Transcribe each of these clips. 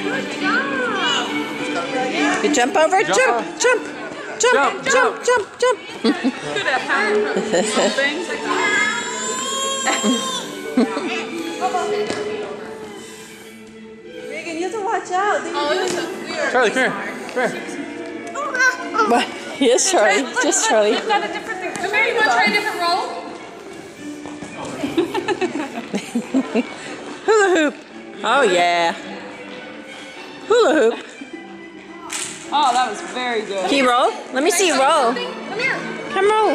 You jump over, jump. Good at power things. Megan, you have to watch out. Charlie, come here. What? Yes, Charlie. Just Charlie. We've got a different thing. Come here, you want to try a different roll? Hula hoop. Oh yeah. Hula hoop. Oh, that was very good. Can you roll? Let me see you roll. Come here. Come roll.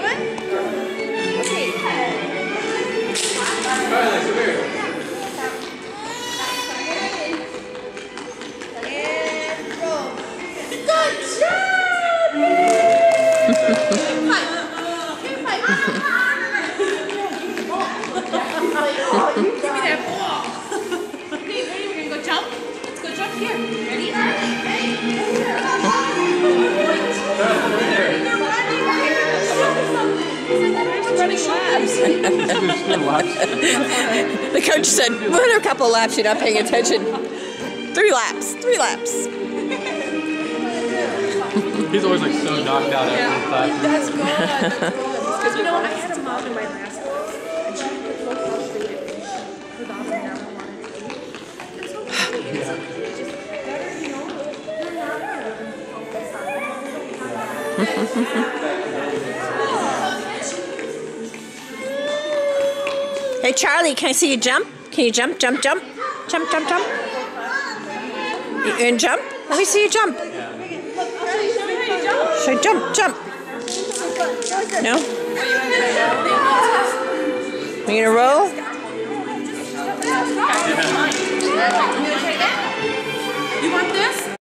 Give me that ball. Okay, ready? We're gonna go jump. Let's go jump here. Ready? The coach said, "Run a couple laps. You're not paying attention." 3 laps. 3 laps. He's always like so knocked out after class. That's good. Because you know, I had a mom in my last class, and she was so frustrated. Her daughter never wanted to eat. It's okay. It's okay. It's just better, you know. Hey, Charlie, can I see you jump? Can you jump? Jump. Jump. You can jump? Let me see you jump. Should I jump? No? Are you gonna roll?